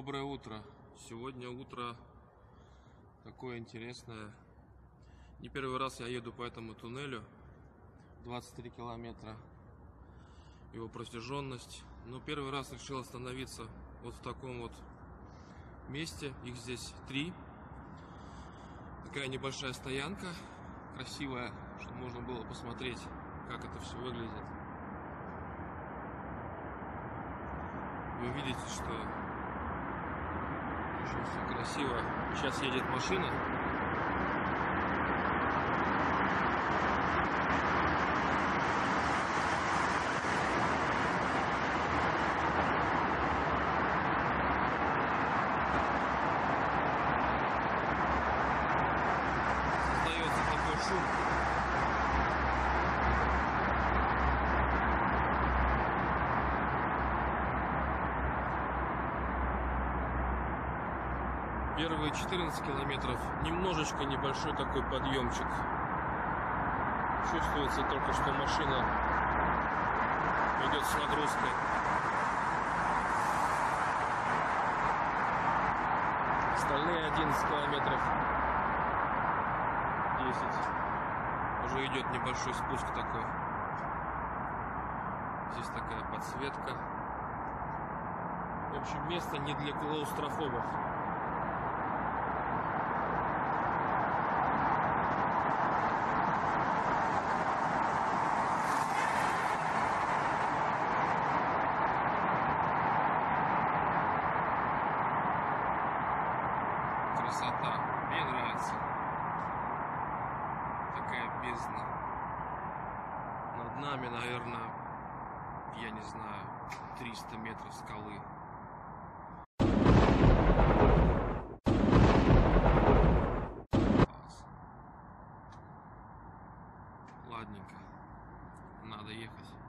Доброе утро. Сегодня утро такое интересное. Не первый раз я еду по этому туннелю. 23 километра его протяженность. Но первый раз решил остановиться вот в таком вот месте. Их здесь 3. Такая небольшая стоянка, красивая, чтобы можно было посмотреть, как это все выглядит. Вы видите, что очень все красиво. Сейчас едет машина. Создается такой шум. Первые 14 километров немножечко небольшой такой подъемчик. Чувствуется только, что машина идет с нагрузкой. Остальные 11 километров, 10, уже идет небольшой спуск такой. Здесь такая подсветка. В общем, место не для клаустрофобов. Красота, мне нравится. Такая бездна. Над нами, наверное, я не знаю, 300 метров скалы. Класс. Ладненько, надо ехать.